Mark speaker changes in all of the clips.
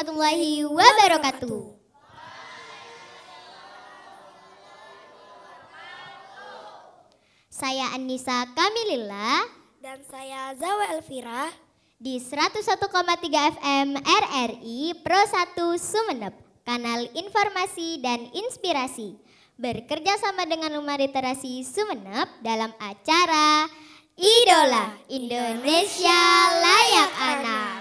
Speaker 1: warahmatullahi wabarakatuh. Saya Anissa Kamilillah
Speaker 2: dan saya Zawa Elvira
Speaker 1: di 101,3 FM RRI Pro 1 Sumeneb, kanal informasi dan inspirasi. Bekerja sama dengan Rumah Literasi Sumeneb dalam acara Idola Indonesia Layak Anak.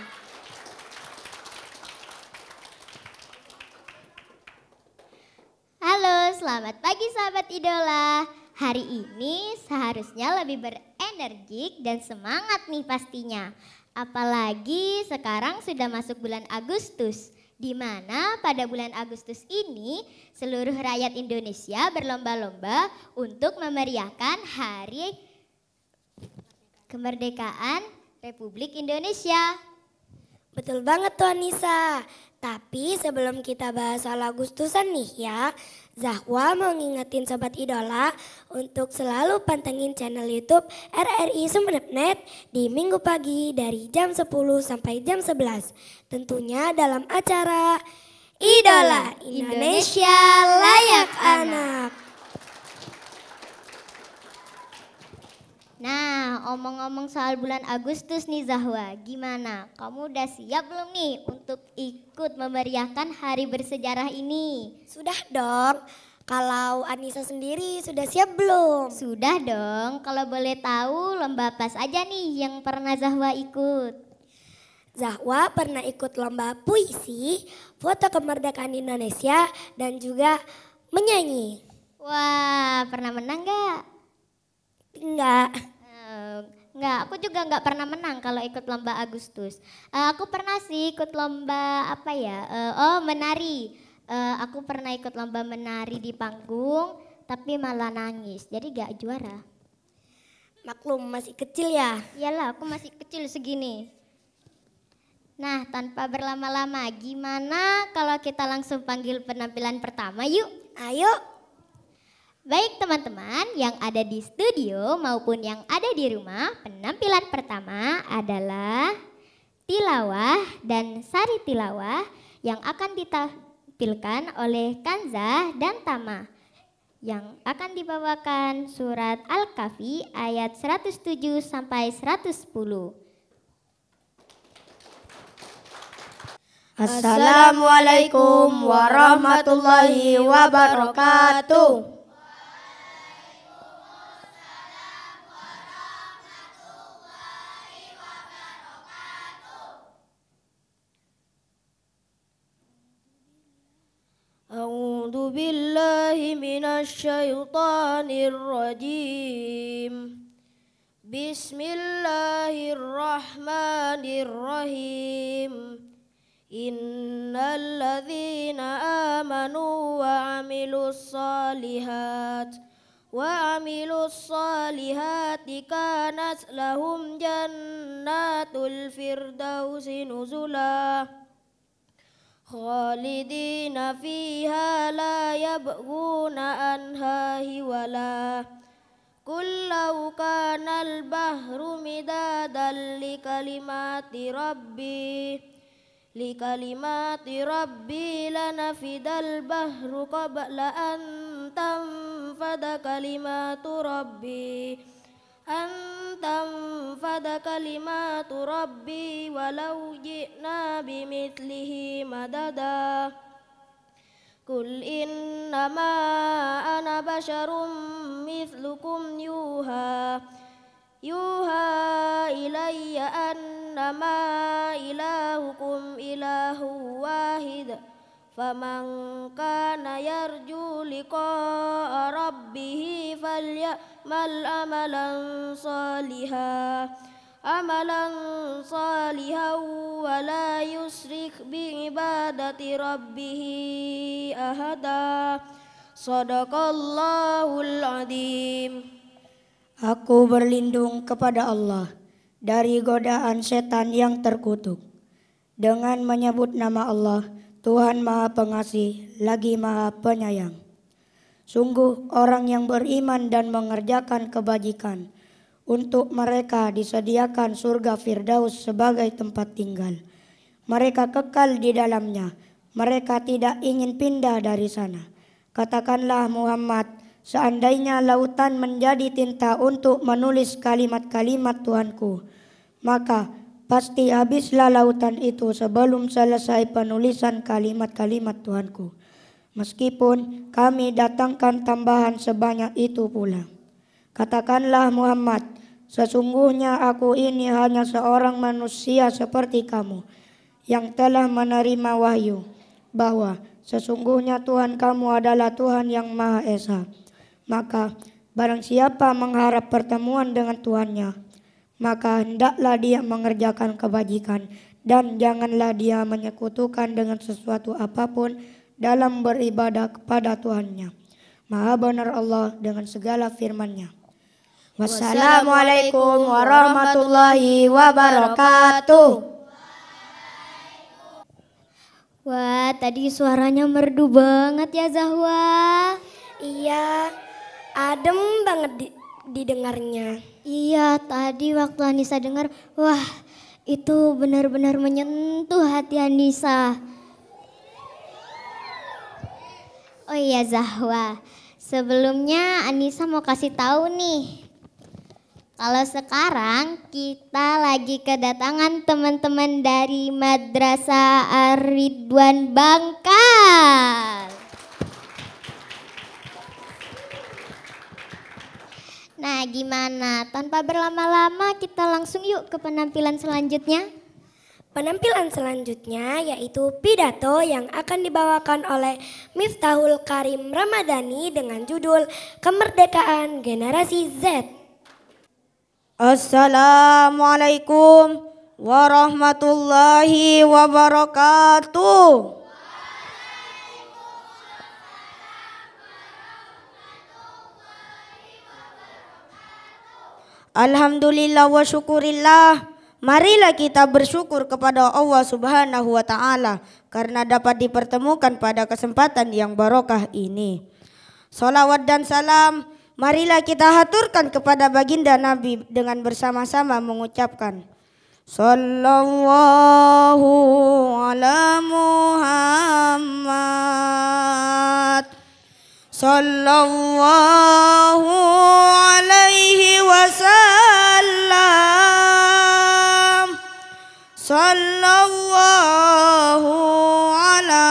Speaker 1: Halo, selamat pagi sahabat Idola. Hari ini seharusnya lebih berenergik dan semangat nih pastinya. Apalagi sekarang sudah masuk bulan Agustus, di mana pada bulan Agustus ini seluruh rakyat Indonesia berlomba-lomba untuk memeriahkan Hari Kemerdekaan Republik Indonesia.
Speaker 2: Betul banget tuh Anissa. Tapi sebelum kita bahas soal Agustusan nih ya, Zahwa mau ngingetin Sobat Idola untuk selalu pantengin channel YouTube RRI Sumeneb.net di minggu pagi dari jam 10 sampai jam 11. Tentunya dalam acara Idola Indonesia Layak Anak.
Speaker 1: Nah, omong-omong soal bulan Agustus nih Zahwa, gimana? Kamu udah siap belum nih untuk ikut memeriahkan hari bersejarah ini?
Speaker 2: Sudah dong. Kalau Anissa sendiri sudah siap belum?
Speaker 1: Sudah dong. Kalau boleh tahu lomba apa saja nih yang pernah Zahwa ikut?
Speaker 2: Zahwa pernah ikut lomba puisi, foto kemerdekaan Indonesia, dan juga menyanyi.
Speaker 1: Wah, pernah menang gak?
Speaker 2: Enggak.
Speaker 1: Enggak, aku juga enggak pernah menang kalau ikut lomba Agustus. Aku pernah sih ikut lomba apa ya? Menari. Aku pernah ikut lomba menari di panggung, tapi malah nangis. Jadi gak juara.
Speaker 2: Maklum masih kecil ya?
Speaker 1: Iyalah, aku masih kecil segini. Nah, tanpa berlama-lama, gimana kalau kita langsung panggil penampilan pertama yuk?
Speaker 2: Ayo.
Speaker 1: Baik teman-teman yang ada di studio maupun yang ada di rumah, penampilan pertama adalah tilawah dan sari tilawah yang akan ditampilkan oleh Kanzah dan Tama. Yang akan dibawakan surat Al-Kahfi ayat 107 sampai 110.
Speaker 3: Assalamualaikum warahmatullahi wabarakatuh. A'udzu billahi minasy syaithanir rajim. Bismillahirrahmanirrahim. Innal ladzina amanu wa 'amilus salihati kanat lahum jannatul firdausi nuzula khalidina fiha la yabghuna anha hiwala. Qul law kana al-bahru midadan likalimati rabbi lanafidal bahru qabla an tanfada kalimatu rabbi walau ji'na bimithlihi madada. Qul innama ana basyarum mithlukum yuha ilayya annama ilahukum ilahu wahid. Faman kana yarju liqa'a rabbih falyamal amalan salihan wa la yusrik bi ibadati rabbih ahada. Shadaqallahul adzim.
Speaker 4: Aku berlindung kepada Allah dari godaan setan yang terkutuk. Dengan menyebut nama Allah, Tuhan Maha Pengasih lagi Maha Penyayang. Sungguh orang yang beriman dan mengerjakan kebajikan, untuk mereka disediakan surga Firdaus sebagai tempat tinggal. Mereka kekal di dalamnya. Mereka tidak ingin pindah dari sana. Katakanlah Muhammad, seandainya lautan menjadi tinta untuk menulis kalimat-kalimat Tuhanku, maka pasti habislah lautan itu sebelum selesai penulisan kalimat-kalimat Tuhanku. Meskipun kami datangkan tambahan sebanyak itu pula. Katakanlah Muhammad, sesungguhnya aku ini hanya seorang manusia seperti kamu yang telah menerima wahyu bahwa sesungguhnya Tuhan kamu adalah Tuhan yang Maha Esa. Maka barang siapa mengharap pertemuan dengan Tuhannya, maka hendaklah dia mengerjakan kebajikan dan janganlah dia menyekutukan dengan sesuatu apapun dalam beribadah kepada Tuhannya. Maha benar Allah dengan segala firman-Nya. Wassalamualaikum warahmatullahi wabarakatuh.
Speaker 1: Wah, tadi suaranya merdu banget ya Zahwa.
Speaker 2: Iya, adem banget didengarnya.
Speaker 1: Iya, tadi waktu Anissa dengar, wah itu benar-benar menyentuh hati Anissa. Oh iya Zahwa, sebelumnya Anissa mau kasih tahu nih. Kalau sekarang kita lagi kedatangan teman-teman dari Madrasah Ar-Ridwan Bangkal. Nah gimana, tanpa berlama-lama kita langsung yuk ke penampilan selanjutnya.
Speaker 2: Penampilan selanjutnya yaitu pidato yang akan dibawakan oleh Miftahul Karim Ramadhani dengan judul Kemerdekaan Generasi Z.
Speaker 3: Assalamualaikum warahmatullahi wabarakatuh. Alhamdulillah wa syukurillah. Marilah kita bersyukur kepada Allah Subhanahu wa taala karena dapat dipertemukan pada kesempatan yang barokah ini. Salawat dan salam marilah kita haturkan kepada baginda Nabi dengan bersama-sama mengucapkan Sallallahu ala Muhammad Sallallahu alaihi wasallam Sallallahu ala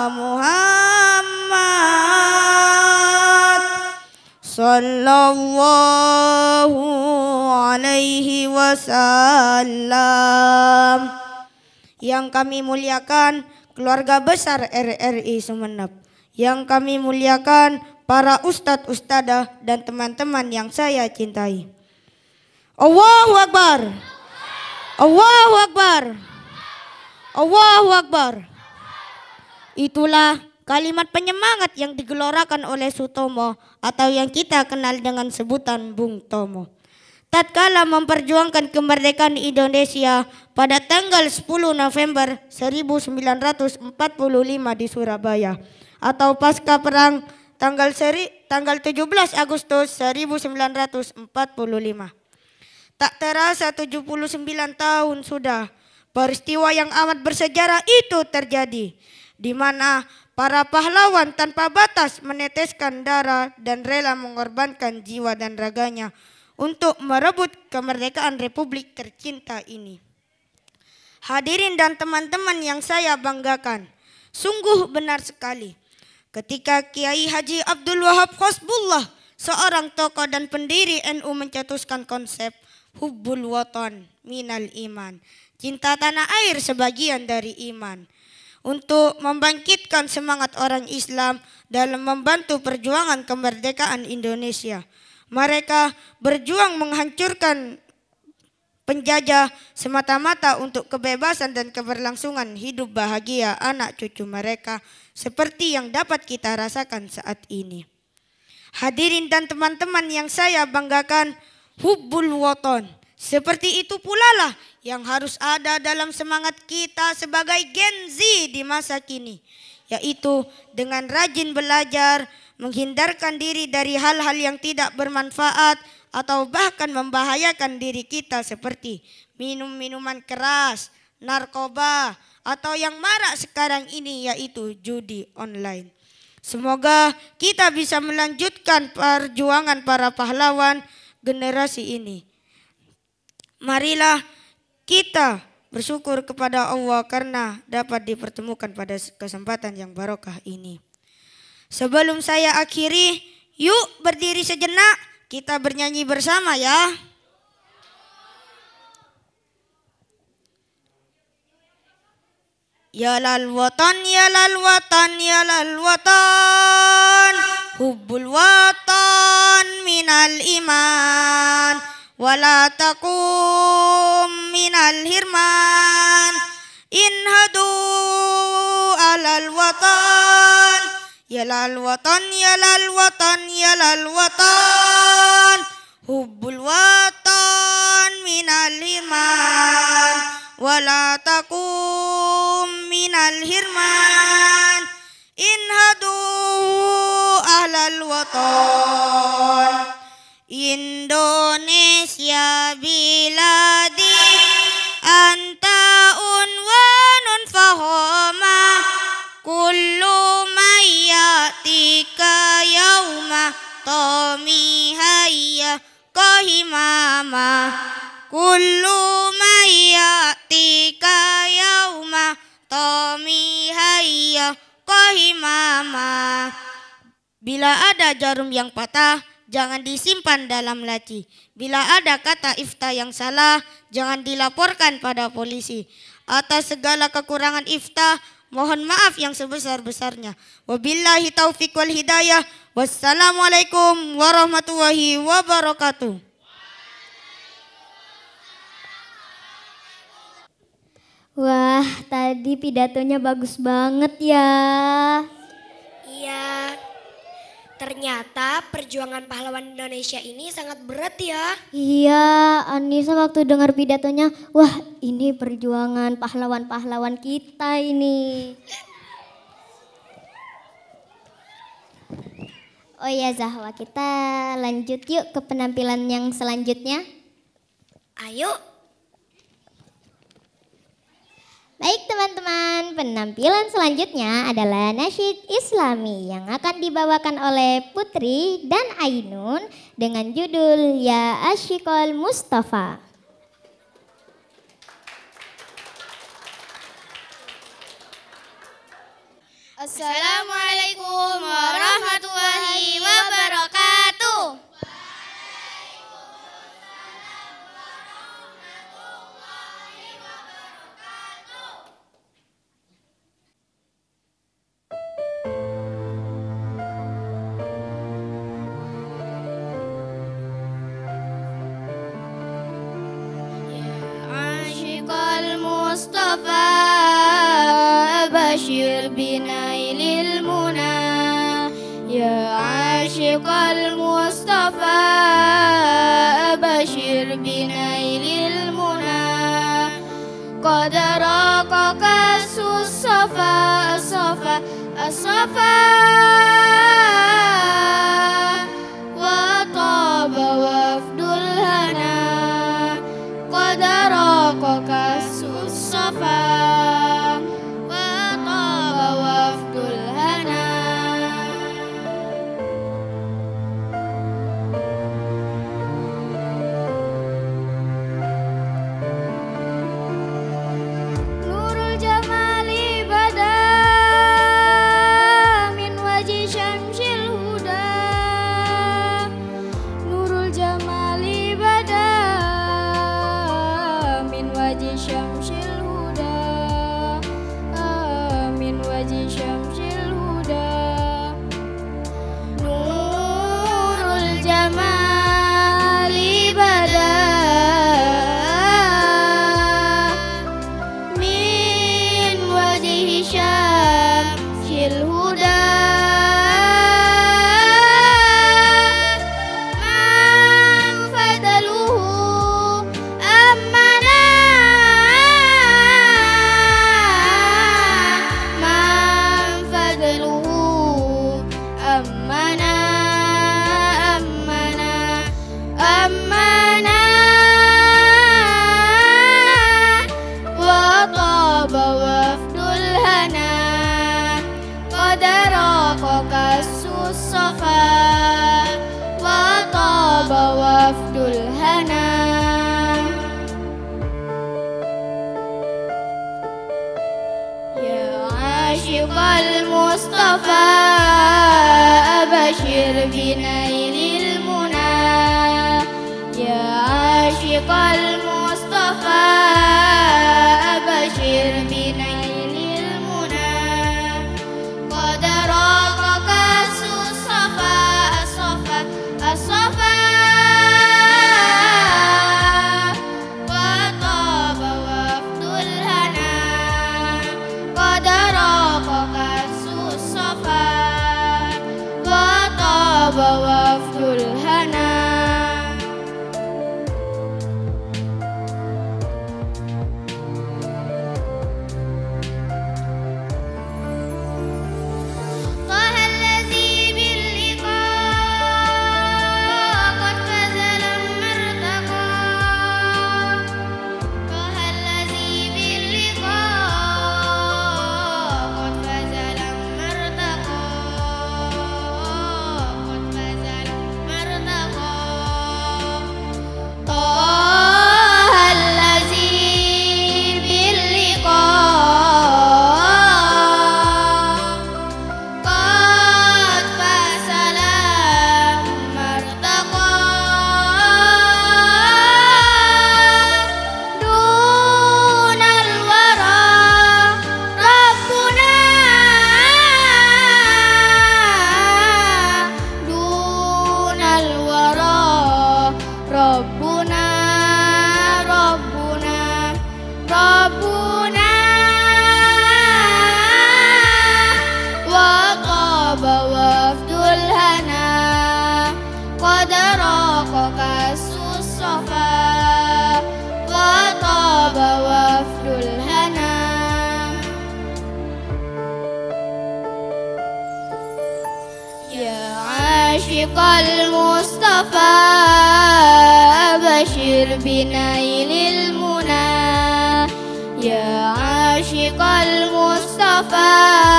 Speaker 3: Muhammad Sallallahu alaihi wasallam. Yang kami muliakan keluarga besar RRI Sumeneb, yang kami muliakan para ustadz ustadzah dan teman-teman yang saya cintai. Allahu Akbar. Allahu Akbar. Allahu Akbar. Itulah kalimat penyemangat yang digelorakan oleh Sutomo atau yang kita kenal dengan sebutan Bung Tomo. Tatkala memperjuangkan kemerdekaan Indonesia pada tanggal 10 November 1945 di Surabaya atau pasca perang tanggal 17 Agustus 1945. Tak terasa 79 tahun sudah peristiwa yang amat bersejarah itu terjadi, di mana para pahlawan tanpa batas meneteskan darah dan rela mengorbankan jiwa dan raganya untuk merebut kemerdekaan Republik tercinta ini. Hadirin dan teman-teman yang saya banggakan, sungguh benar sekali ketika Kiai Haji Abdul Wahab Khosbullah, seorang tokoh dan pendiri NU mencetuskan konsep Hubbul Watan Minal Iman, cinta tanah air sebagian dari iman, untuk membangkitkan semangat orang Islam dalam membantu perjuangan kemerdekaan Indonesia. Mereka berjuang menghancurkan penjajah semata-mata untuk kebebasan dan keberlangsungan hidup bahagia anak cucu mereka seperti yang dapat kita rasakan saat ini. Hadirin dan teman-teman yang saya banggakan, Hubbul Watan seperti itu pula lah yang harus ada dalam semangat kita sebagai Gen Z di masa kini, yaitu dengan rajin belajar, menghindarkan diri dari hal-hal yang tidak bermanfaat atau bahkan membahayakan diri kita seperti minum minuman keras, narkoba, atau yang marak sekarang ini yaitu judi online. Semoga kita bisa melanjutkan perjuangan para pahlawan generasi ini. Marilah kita bersyukur kepada Allah karena dapat dipertemukan pada kesempatan yang barokah ini. Sebelum saya akhiri, yuk berdiri sejenak, kita bernyanyi bersama ya. Ya lal watan, ya lal watan, ya lal watan, hubbul watan minal iman, wala takum minal hirman, inhadu alal watan, ya lal watan, ya lal watan, ya lal watan, hubbul watan minal iman, wala takum minal hirman, inhadu ahlal watan. Indonesia biladi anta unwanun fahoma, kullu mayyatika yauma tomi hayya kohimama, kullu mayyatika yauma tomi hayya kohimama. Bila ada jarum yang patah, jangan disimpan dalam laci. Bila ada kata ifta yang salah, jangan dilaporkan pada polisi. Atas segala kekurangan ifta, mohon maaf yang sebesar-besarnya. Wabillahi taufiq wal hidayah. Wassalamualaikum warahmatullahi wabarakatuh.
Speaker 1: Wah, tadi pidatonya bagus banget ya.
Speaker 2: Iya, ternyata perjuangan pahlawan Indonesia ini sangat berat ya.
Speaker 1: Iya, Anissa waktu dengar pidatonya, wah ini perjuangan pahlawan-pahlawan kita ini. Oh iya Zahwa, kita lanjut yuk ke penampilan yang selanjutnya.
Speaker 2: Ayo.
Speaker 1: Baik teman-teman, penampilan selanjutnya adalah nasyid Islami yang akan dibawakan oleh Putri dan Ainun dengan judul Ya Asyiqal Mustafa.
Speaker 5: Assalamualaikum warahmatullahi wabarakatuh. Mustafa bashir binailil muna, ya ashiqal Mustafa bashir binailil muna, qad raqaka as-safa as-safa as-safa wa taba wafdul hana, qad raqaka as-safa wa taba wafdul hana. Nurul jamali bada min wajhi syamsil عاشق المصطفى أبشر بنيل المنى يا عاشق المصطفى أبشر بنيل المنى قد راق كأس الصفا الصفا الصفا وطاب وفد الهنا قد راق كأس الصفا وطاب وفد الهنا طه الذي باللقاء قد فاز لما ارتقى طه الذي باللقاء قد فاز لما ارتقى قد فاز لما ارتقى طه الذي باللقاء قد فاز لما ارتقى دون الورى ربنا دون الورى ربنا ربنا ربنا وطاب وفد الهنا قد راق كأس الصفا وطاب وفد الهنا يا عاشق المصطفى أبشر بنيل المنى يا عاشق المصطفى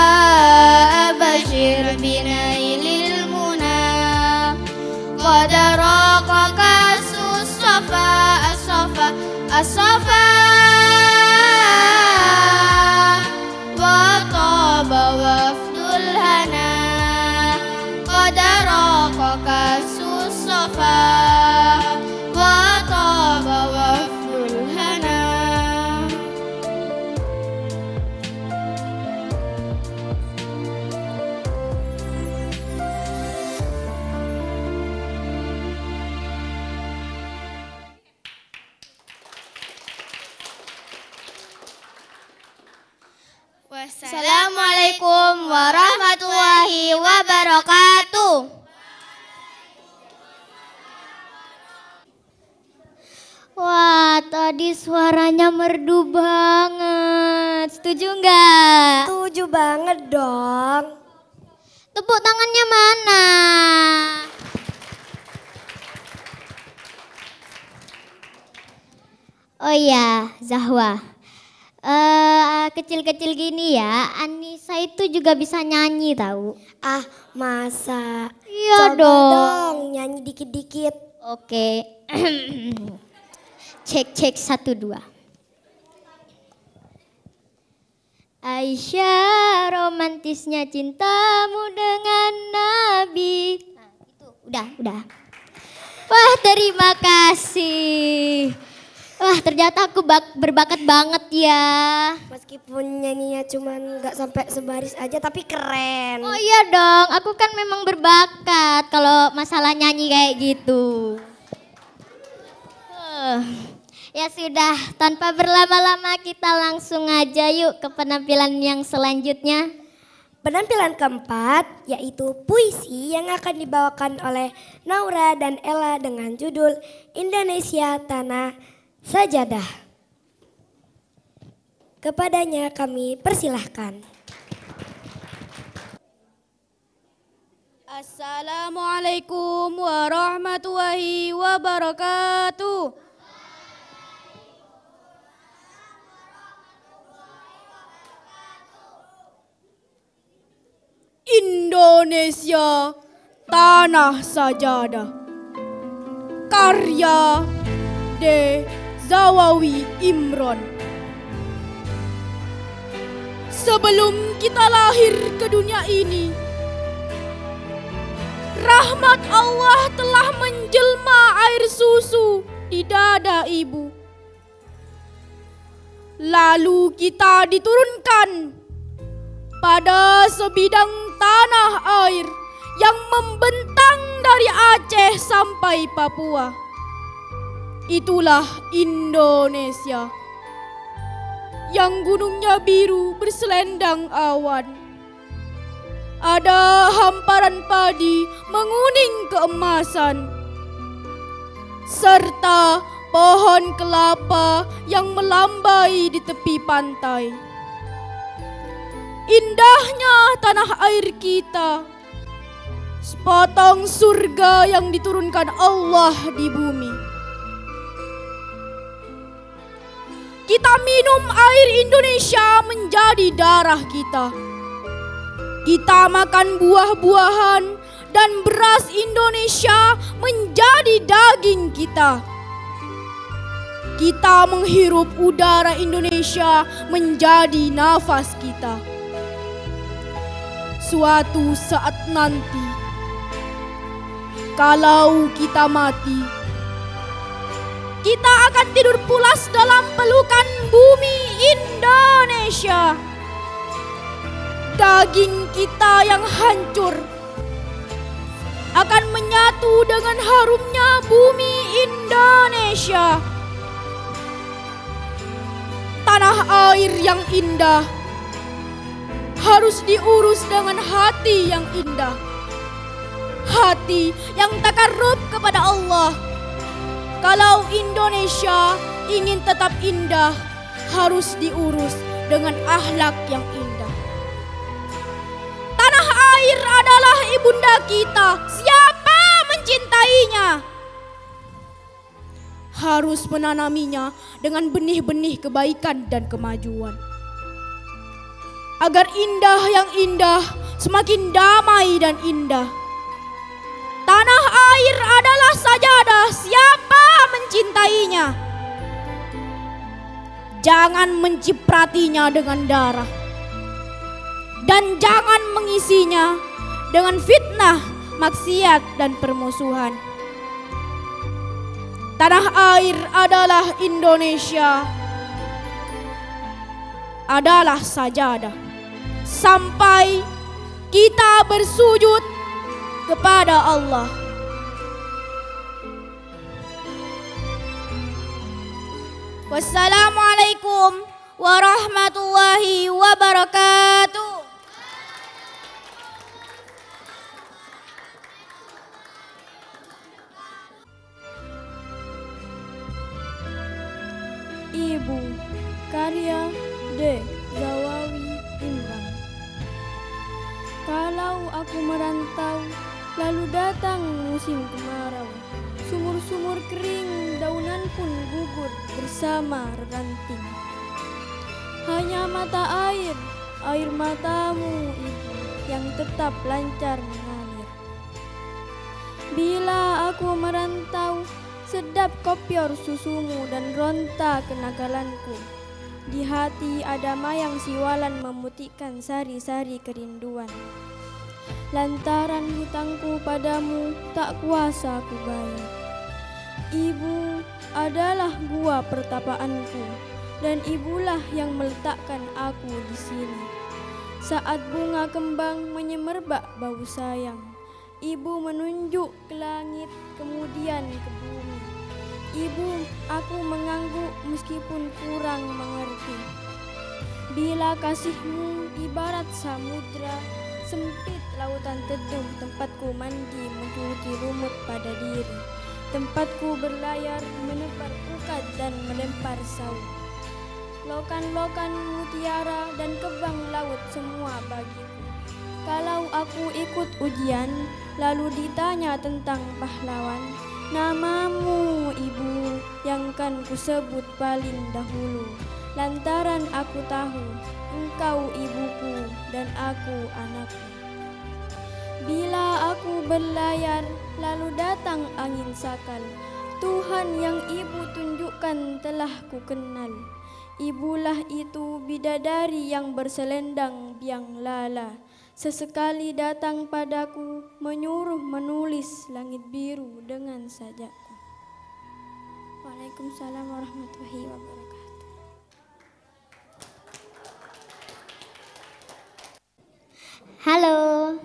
Speaker 5: أبشر بنيل المنى قد راق كأس الصفا الصفا الصفا وطاب وفد الهنا قد راق كأس الصفا وطاب وفد الهنا Wassalamualaikum warahmatullahi wabarakatuh. Wah, tadi suaranya merdu banget. Setuju nggak?
Speaker 2: Setuju banget dong.
Speaker 5: Tepuk tangannya mana? Oh iya, Zahwa. Kecil-kecil gini ya, Anissa itu juga bisa nyanyi tahu.
Speaker 2: Ah, masa?
Speaker 5: Iya
Speaker 2: Coba
Speaker 5: dong.
Speaker 2: dong nyanyi dikit-dikit.
Speaker 5: Oke. Cek 1 2. Aisyah, romantisnya cintamu dengan Nabi. Nah, itu udah. Wah, terima kasih. Wah, ternyata aku berbakat banget ya.
Speaker 2: Meskipun nyanyinya cuma nggak sampai sebaris aja tapi keren.
Speaker 5: Oh iya dong, aku kan memang berbakat kalau masalah nyanyi kayak gitu. Ya sudah, tanpa berlama-lama kita langsung aja yuk ke penampilan yang selanjutnya.
Speaker 2: Penampilan keempat yaitu puisi yang akan dibawakan oleh Naura dan Ella dengan judul Indonesia Tanah Sajadah. Kepadanya kami persilahkan.
Speaker 6: Assalamualaikum warahmatullahi wabarakatuh. Indonesia Tanah Sajadah. Karya D. Zawawi Imron. Sebelum kita lahir ke dunia ini, rahmat Allah telah menjelma air susu di dada ibu. Lalu kita diturunkan pada sebidang tanah air yang membentang dari Aceh sampai Papua. Itulah Indonesia, yang gunungnya biru berselendang awan. Ada hamparan padi menguning keemasan, serta pohon kelapa yang melambai di tepi pantai. Indahnya tanah air kita, sepotong surga yang diturunkan Allah di bumi. Kita minum air Indonesia menjadi darah kita. Kita makan buah-buahan dan beras Indonesia menjadi daging kita. Kita menghirup udara Indonesia menjadi nafas kita. Suatu saat nanti, kalau kita mati, kita akan tidur pulas dalam pelukan bumi Indonesia. Daging kita yang hancur akan menyatu dengan harumnya bumi Indonesia. Tanah air yang indah harus diurus dengan hati yang indah. Hati yang takarrub kepada Allah. Kalau Indonesia ingin tetap indah, harus diurus dengan akhlak yang indah. Tanah air adalah ibunda kita. Siapa mencintainya? Harus menanaminya dengan benih-benih kebaikan dan kemajuan. Agar indah yang indah semakin damai dan indah. Tanah air adalah sajadah. Siapa mencintainya? Jangan mencipratinya dengan darah. Dan jangan mengisinya dengan fitnah, maksiat, dan permusuhan. Tanah air adalah Indonesia, adalah sajadah. Sampai kita bersujud kepada Allah. Wassalamualaikum warahmatullahi wabarakatuh.
Speaker 7: Ibu, karya D. Zawawi Imran. Kalau aku merantau, lalu datang musim kemarau. Sumur-sumur kering, daunan pun gugur bersama ranting. Hanya mata air, air matamu ibu, yang tetap lancar mengalir. Bila aku merantau, sedap kopior susumu dan ronta kenakalanku. Di hati ada mayang siwalan memutihkan sari-sari kerinduan. Lantaran hutangku padamu tak kuasa ku bayar. Ibu adalah gua pertapaanku, dan ibulah yang meletakkan aku di sini. Saat bunga kembang menyemerbak bau sayang, ibu menunjuk ke langit kemudian ke bumi. Ibu, aku mengangguk meskipun kurang mengerti. Bila kasihmu ibarat samudra, sempit lautan teduh tempatku mandi menggeluti lumut pada diri. Tempatku berlayar menebar pukat dan melempar saut. Lokan-lokan mutiara dan kebang laut semua bagiku. Kalau aku ikut ujian, lalu ditanya tentang pahlawan, namamu ibu yang kan kusebut paling dahulu. Lantaran aku tahu engkau ibuku dan aku anakku. Bila aku berlayar, lalu datang angin sakal. Tuhan yang ibu tunjukkan telah ku kenal. Ibulah itu bidadari yang berselendang biang lala. Sesekali datang padaku menyuruh menulis langit biru dengan sajaku. Waalaikumsalam warahmatullahi wabarakatuh.
Speaker 1: Halo.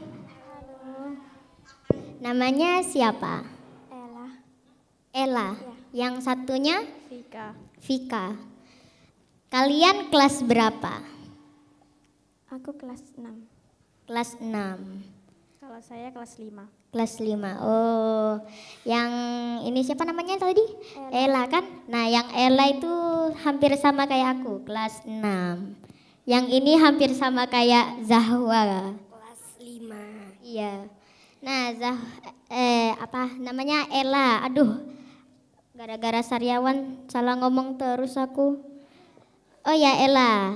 Speaker 1: Namanya siapa?
Speaker 7: Ella.
Speaker 1: Ella. Yang satunya?
Speaker 7: Vika.
Speaker 1: Vika. Kalian kelas berapa?
Speaker 7: Aku kelas 6.
Speaker 1: Kelas 6.
Speaker 7: Kalau saya kelas 5.
Speaker 1: Kelas 5. Oh, yang ini siapa namanya tadi? Ella kan? Nah, yang Ella itu hampir sama kayak aku, kelas 6. Yang ini hampir sama kayak Zahwa.
Speaker 2: Kelas 5.
Speaker 1: Iya. Nah, apa namanya Ella. Aduh. Gara-gara Saryawan salah ngomong terus aku. Oh ya Ella.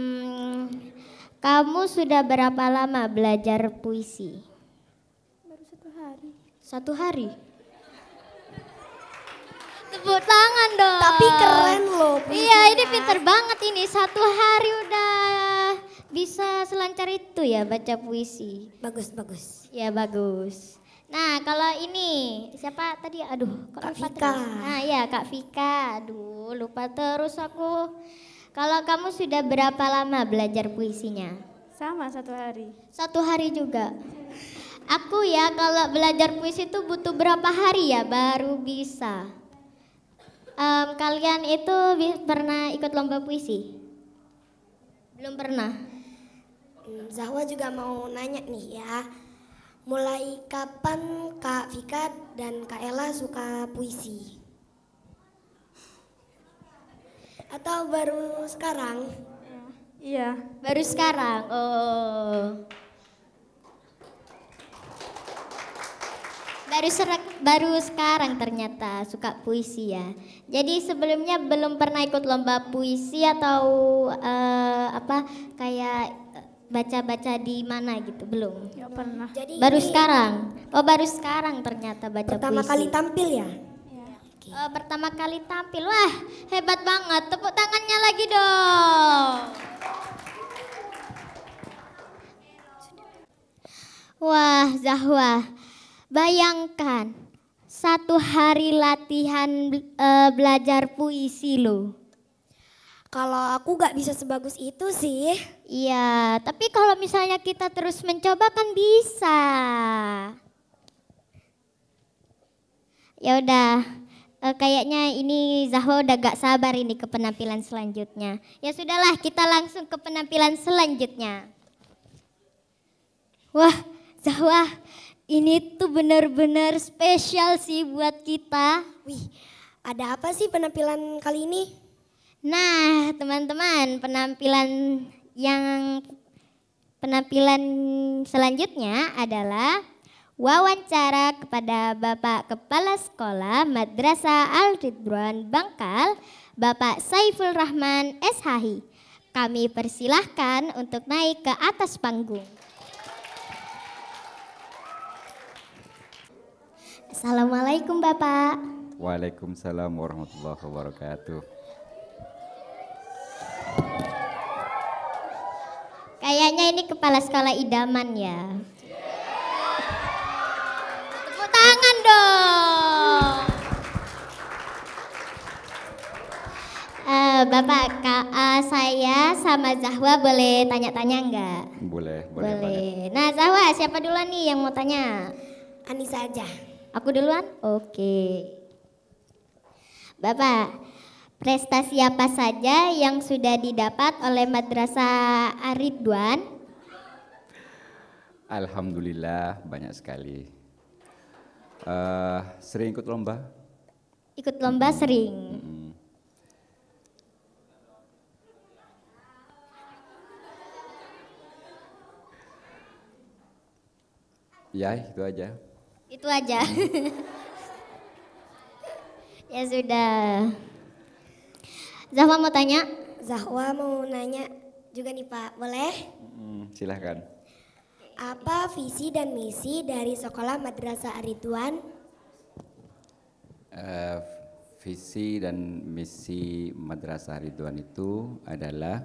Speaker 1: Kamu sudah berapa lama belajar puisi?
Speaker 7: Baru 1 hari.
Speaker 1: 1 hari? Tepuk tangan dong.
Speaker 2: Tapi keren loh.
Speaker 1: Iya, ini pinter banget ini. 1 hari udah bisa selancar itu ya baca puisi.
Speaker 2: Bagus, bagus.
Speaker 1: Ya bagus. Nah kalau ini siapa tadi? Aduh kok
Speaker 2: Kak
Speaker 1: lupa
Speaker 2: Vika.
Speaker 1: terus. Nah ya Kak Vika. Aduh lupa terus aku. Kalau kamu sudah berapa lama belajar puisinya?
Speaker 7: Sama 1 hari.
Speaker 1: 1 hari juga. Aku ya kalau belajar puisi itu butuh berapa hari ya baru bisa. Kalian itu pernah ikut lomba puisi? Belum pernah?
Speaker 2: Zahwa juga mau nanya nih ya. Mulai kapan Kak Vika dan Kak Ella suka puisi? Atau baru sekarang?
Speaker 7: Iya.
Speaker 1: Baru sekarang. Oh. Baru sekarang ternyata suka puisi ya. Jadi sebelumnya belum pernah ikut lomba puisi atau apa kayak baca-baca di mana gitu belum.
Speaker 7: Gak pernah.
Speaker 2: Jadi
Speaker 1: Baru
Speaker 2: ini
Speaker 1: sekarang. Oh baru sekarang ternyata baca
Speaker 2: pertama
Speaker 1: puisi.
Speaker 2: kali tampil ya?
Speaker 1: Oh, pertama kali tampil. Wah hebat banget. Tepuk tangannya lagi dong. Wah Zahwa. Bayangkan 1 hari latihan belajar puisi loh.
Speaker 2: Kalau aku gak bisa sebagus itu sih.
Speaker 1: Iya, tapi kalau misalnya kita terus mencoba kan bisa. Ya udah, kayaknya ini Zahwa udah gak sabar ini ke penampilan selanjutnya. Ya sudahlah, kita langsung ke penampilan selanjutnya. Wah, Zahwa, ini tuh benar-benar spesial sih buat kita.
Speaker 2: Wih, ada apa sih penampilan kali ini?
Speaker 1: Nah, teman-teman, penampilan selanjutnya adalah wawancara kepada Bapak Kepala Sekolah Madrasah Al-Ridwan Bangkal, Bapak Saiful Rahman SHI. Kami persilahkan untuk naik ke atas panggung. Assalamualaikum Bapak.
Speaker 8: Waalaikumsalam warahmatullahi wabarakatuh.
Speaker 1: Kayaknya ini kepala sekolah idaman ya. Tepuk tangan dong. Bapak, saya sama Zahwa boleh tanya-tanya enggak?
Speaker 8: Boleh banget.
Speaker 1: Nah Zahwa, siapa duluan nih yang mau tanya?
Speaker 2: Anissa aja.
Speaker 1: Aku duluan? Oke. Bapak, prestasi apa saja yang sudah didapat oleh Madrasah Ar-Ridwan?
Speaker 8: Alhamdulillah banyak sekali. Sering ikut lomba?
Speaker 1: Ikut lomba sering.
Speaker 8: Ya itu aja.
Speaker 1: Itu aja. Ya sudah. Zahwa mau tanya?
Speaker 2: Zahwa mau nanya juga nih Pak, boleh?
Speaker 8: Silahkan.
Speaker 2: Apa visi dan misi dari Sekolah Madrasah Ar-Ridwan?
Speaker 8: visi dan misi Madrasah Ridwan itu adalah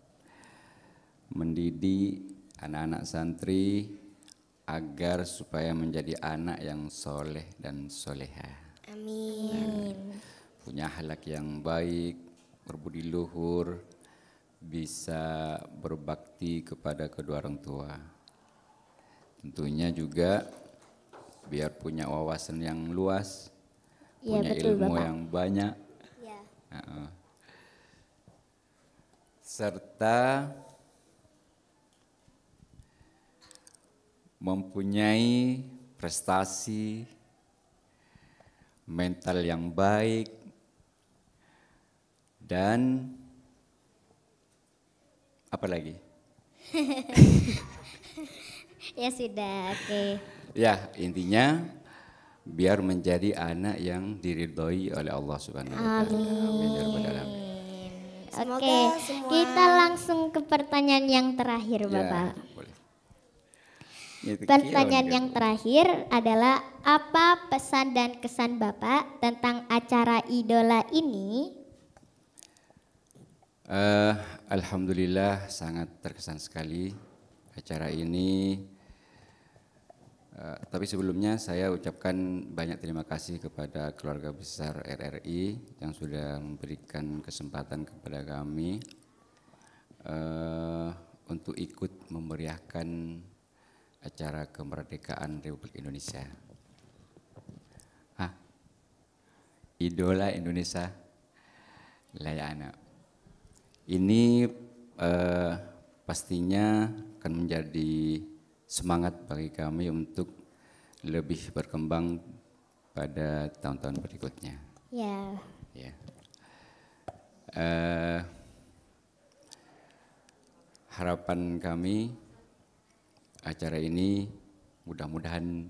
Speaker 8: mendidik anak-anak santri agar supaya menjadi anak yang soleh dan soleha.
Speaker 2: Amin.
Speaker 8: Punya akhlak yang baik, berbudi luhur, bisa berbakti kepada kedua orang tua. Tentunya juga biar punya wawasan yang luas,
Speaker 1: Iya,
Speaker 8: punya
Speaker 1: betul,
Speaker 8: ilmu
Speaker 1: Bapak.
Speaker 8: yang banyak,
Speaker 1: Ya.
Speaker 8: serta mempunyai prestasi mental yang baik dan apa lagi?
Speaker 1: Ya sudah, oke.
Speaker 8: Ya, intinya biar menjadi anak yang diridhoi oleh Allah Subhanahu wa taala. Amin ya rabbal alamin.
Speaker 2: Semoga
Speaker 1: Oke,
Speaker 2: semua-
Speaker 1: kita langsung ke pertanyaan yang terakhir,
Speaker 8: Ya,
Speaker 1: Bapak.
Speaker 8: boleh. Itu
Speaker 1: Pertanyaan
Speaker 8: kira-kira.
Speaker 1: yang terakhir adalah apa pesan dan kesan Bapak tentang acara idola ini?
Speaker 8: Alhamdulillah sangat terkesan sekali acara ini. Tapi sebelumnya saya ucapkan banyak terima kasih kepada keluarga besar RRI yang sudah memberikan kesempatan kepada kami untuk ikut memeriahkan acara kemerdekaan Republik Indonesia. Idola Indonesia, layana. Ini pastinya akan menjadi semangat bagi kami untuk lebih berkembang pada tahun-tahun berikutnya.
Speaker 1: Ya,
Speaker 8: Ya. Harapan kami acara ini mudah-mudahan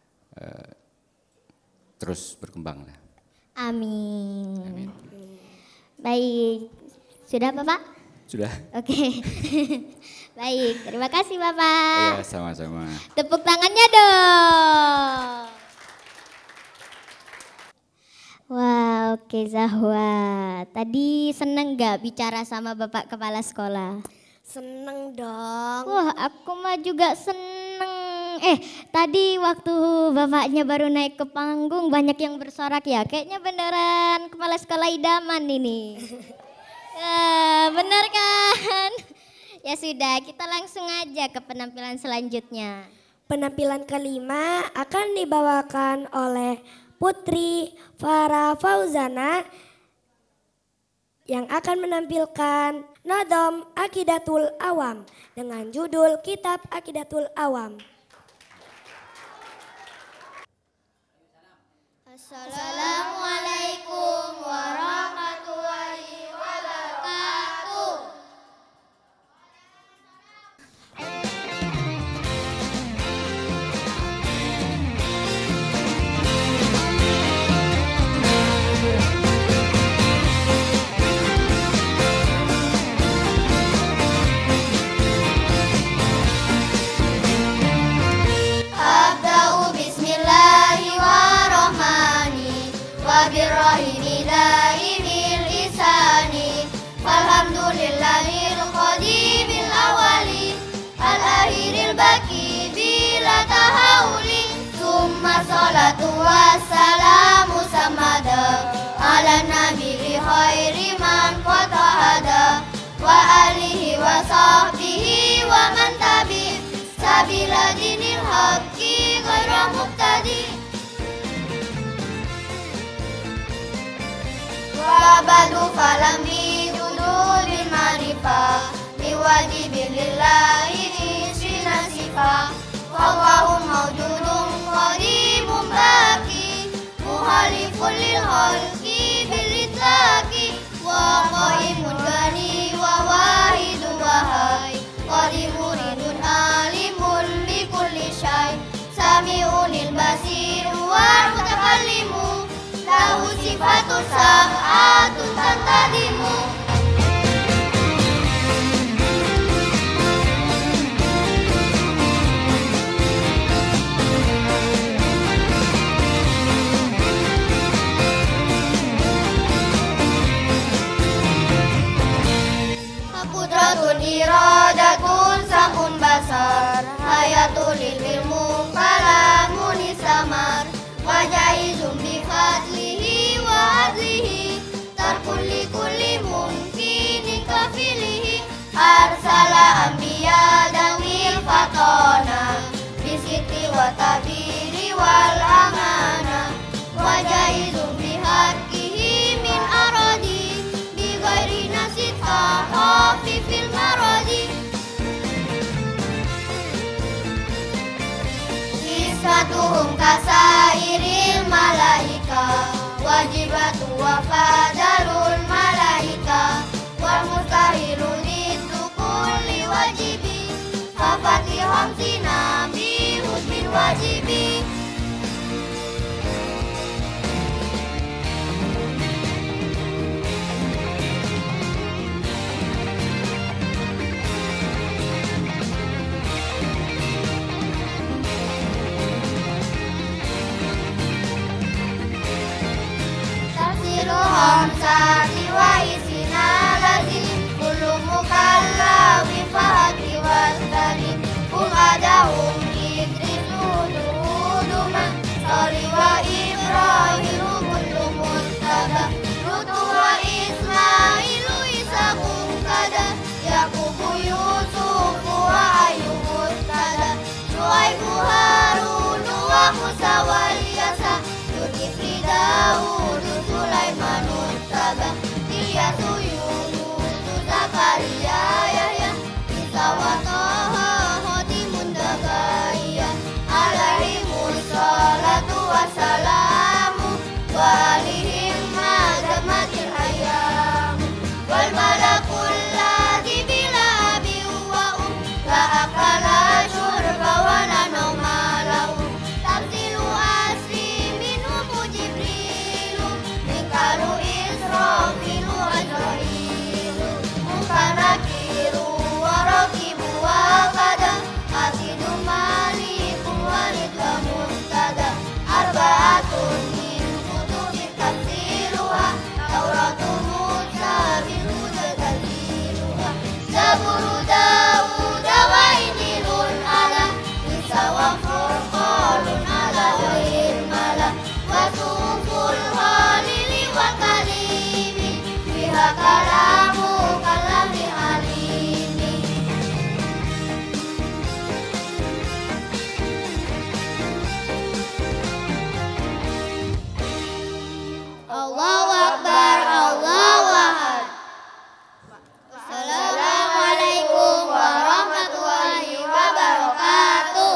Speaker 8: terus berkembang lah.
Speaker 1: amin.
Speaker 8: Amin.
Speaker 1: Baik, sudah Bapak?
Speaker 8: Sudah?
Speaker 1: Oke. Baik, terima kasih Bapak.
Speaker 8: Ya, sama-sama.
Speaker 1: Tepuk tangannya dong. Wah, oke Zahwa. Tadi seneng gak bicara sama Bapak Kepala Sekolah?
Speaker 2: Seneng dong.
Speaker 1: Wah, aku mah juga seneng. Tadi waktu Bapaknya baru naik ke panggung banyak yang bersorak ya. Kayaknya beneran Kepala Sekolah idaman ini. Bener kan? Ya sudah, kita langsung aja ke penampilan selanjutnya.
Speaker 2: Penampilan kelima akan dibawakan oleh Putri Farah Fauzana yang akan menampilkan Nadom Aqidatul Awam dengan judul Kitab Aqidatul Awam.
Speaker 1: Assalamualaikum warahmatullahi wabarakatuh. Abda'u bismillahirrahmanirrahim Wabirrahimi daimil isani Falhamdulillahil qadimil awali Al-akhiril baki bila tahawuli Summa salatu wassalamu samada Ala nabi khairi man qatahada Wa alihi wa sahbihi wa man tabi Sabila dinil haqqi ghairu muqtadi Wa badu falam bi hududil ma'rifah Li wajibin lillahi isrina sifah Wallahu mawjudun qadimun baki Muhalifun lil khalqi bil itlaqi Wa qaimun gani wa wahidun wahai Qadimuridun alimun bi kulli syai Sami'unil basir wal mutakallimu Lahu sifatun sab'atun tantadimu
Speaker 9: Daud, Sulaiman, Tabah, Ilyas, Yunus, Zakaria, Yahya, Isa wa Taha, Hatimun Zakaria, alaihimus salatu wassalamu, wa alihim mazamatil ayam, wal malakul ladzi bila abi wa la akala syurba wa la nauma lahu, tamsilu asri minhu jibrilu, mingkaru israfilu azrailu, mukanakiru wa rakibu wa qada, asidu maliku walid wa murtada, arbaatun min kutubi tafsiruha, tauratu Musa bil huda tanziluha, zaburu Dawud wa injilun ala, Isa wa furqanun ala ghairil mala, wa suhuful khalili wa kalimi, fiha kalamu kalami alimi. Allahu Akbar, Allahu Ahad. Assalamualaikum warahmatullahi wabarakatuh.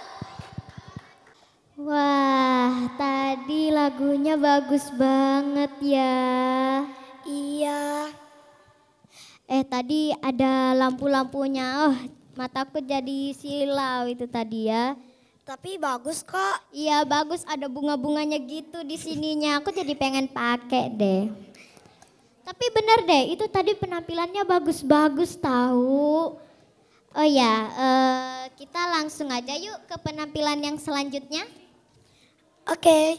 Speaker 5: Wah, tadi lagunya bagus banget ya.
Speaker 2: Iya.
Speaker 5: Tadi ada lampu-lampunya. Oh, mataku jadi silau itu tadi ya.
Speaker 2: Tapi bagus kok.
Speaker 5: Iya, bagus, ada bunga-bunganya gitu di sininya. Aku jadi pengen pakai deh. Tapi bener deh, itu tadi penampilannya bagus-bagus tahu. Oh ya, kita langsung aja yuk ke penampilan yang selanjutnya.
Speaker 2: Oke.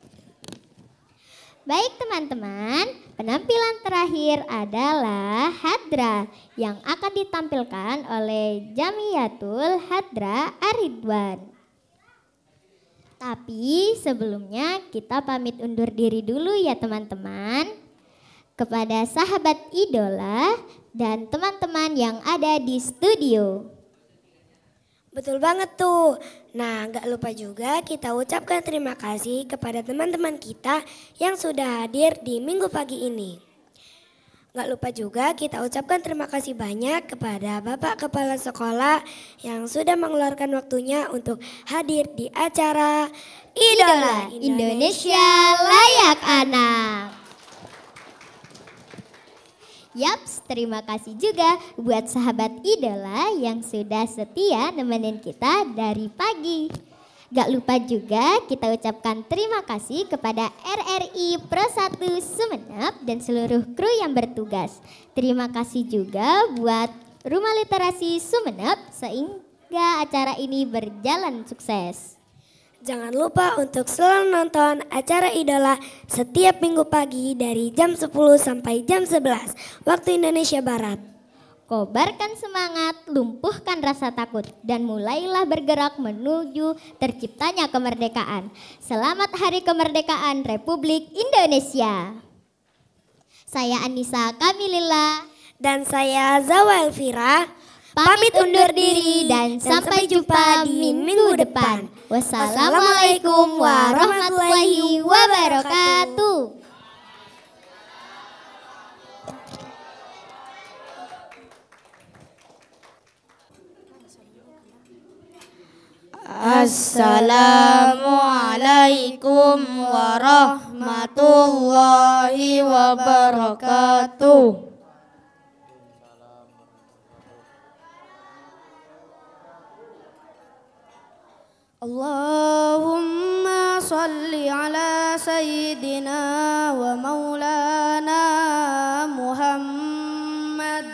Speaker 5: Baik teman-teman, penampilan terakhir adalah Hadra yang akan ditampilkan oleh Jamiyatul Hadra Ar-Ridwan. Tapi sebelumnya kita pamit undur diri dulu ya teman-teman. Kepada sahabat idola dan teman-teman yang ada di studio.
Speaker 2: Betul banget tuh. Nah, gak lupa juga kita ucapkan terima kasih kepada teman-teman kita yang sudah hadir di minggu pagi ini. Gak lupa juga kita ucapkan terima kasih banyak kepada Bapak Kepala Sekolah yang sudah mengeluarkan waktunya untuk hadir di acara Idola
Speaker 5: Indonesia Layak Anak. Yaps, terima kasih juga buat sahabat idola yang sudah setia nemenin kita dari pagi. Gak lupa juga kita ucapkan terima kasih kepada RRI Pro 1 Sumeneb dan seluruh kru yang bertugas. Terima kasih juga buat Rumah Literasi Sumeneb sehingga acara ini berjalan sukses.
Speaker 2: Jangan lupa untuk selalu nonton acara Idola setiap minggu pagi dari jam 10 sampai jam 11 waktu Indonesia Barat.
Speaker 5: Kobarkan semangat, lumpuhkan rasa takut, dan mulailah bergerak menuju terciptanya kemerdekaan. Selamat Hari Kemerdekaan Republik Indonesia. Saya Anissa Kamilillah.
Speaker 2: Dan saya Zawa Elvira.
Speaker 5: Pamit undur diri dan sampai jumpa di minggu depan. Wassalamualaikum warahmatullahi wabarakatuh.
Speaker 3: Assalamualaikum warahmatullahi wabarakatuh. Allahumma salli ala sayyidina wa maulana Muhammad.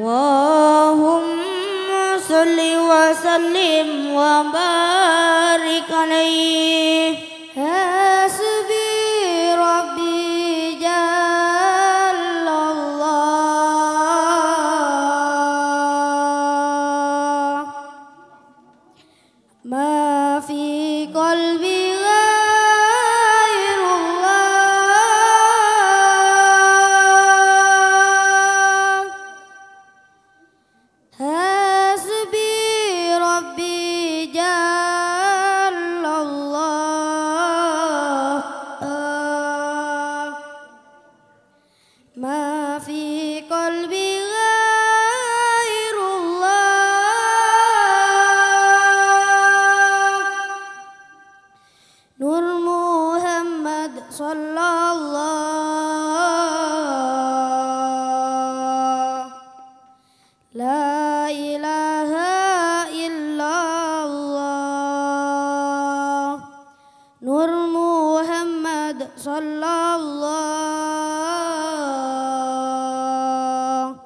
Speaker 3: Allahumma salli wa sallim wa barik alaihi. Hasbi rabbi jallallah. Ma fi qalbi ghairullah. Hasbi rabbi jallallah.
Speaker 2: في قلبي غير الله نور محمد صلى الله لا إله إلا الله نور محمد صلى الله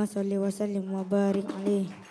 Speaker 3: Allahumma sholli wa sallim wa barik alaih.